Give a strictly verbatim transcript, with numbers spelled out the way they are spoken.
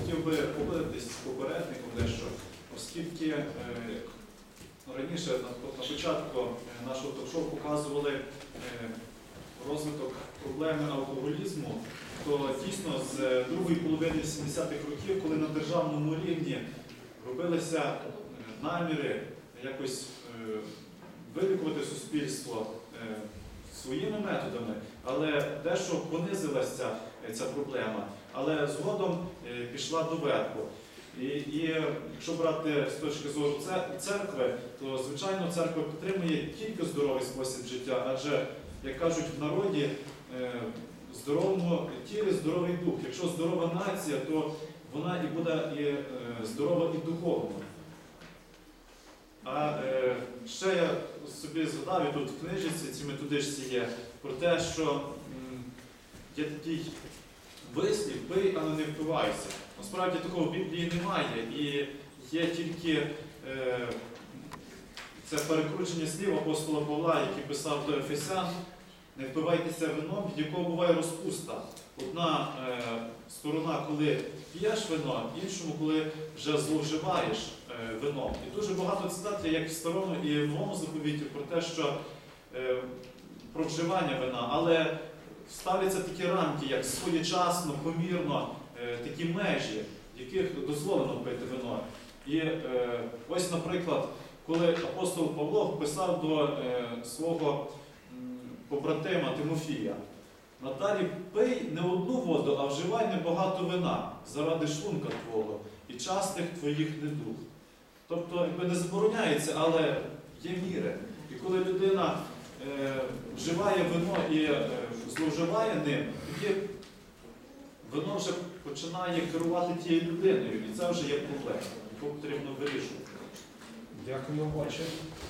хотів би погодитись з попередником дещо, оскільки е, раніше на, на початку нашого ток-шоу показували е, розвиток проблеми алкоголізму, то дійсно з другої половини сімдесятих років, коли на державному рівні робилися наміри якось е, вилікувати суспільство е, своїми методами, але дещо понизилася ця проблема, але згодом е, пішла до верху. І, і якщо брати з точки зору церкви, то звичайно церква підтримує тільки здоровий спосіб життя, адже, як кажуть в народі, е, в здоровому тілі здоровий дух. Якщо здорова нація, то вона і буде і, е, здорова і духовно. А е, ще я собі згадав, і тут в книжці, ці методичці є, про те, що м, є такий вислів «пий, а не впивайся». Насправді такого в Біблії немає, і є тільки е, це перекручення слів апостола Павла, який писав до Ефесян: «Не впивайтеся вином, від якого буває розпуста». Одна е, сторона, коли п'єш вино, іншому, коли вже зловживаєш е, вином. І дуже багато цитат є як в Старому і в Новому заповіті про те, що е, про вживання вина, але ставляться такі рамки, як своєчасно, помірно, е, такі межі, в яких дозволено пити вино. І е, ось, наприклад, коли апостол Павло писав до е, свого м, побратима Тимофія: «Надалі пий не одну воду, а вживай небагато вина заради шлунка твого і частих твоїх недуг». Тобто, якби не забороняється, але є міри. І коли людина е, вживає вино і е, зловживає ним, тоді вино вже починає керувати тією людиною, і це вже є проблема, яку потрібно вирішувати. Дякую, отче.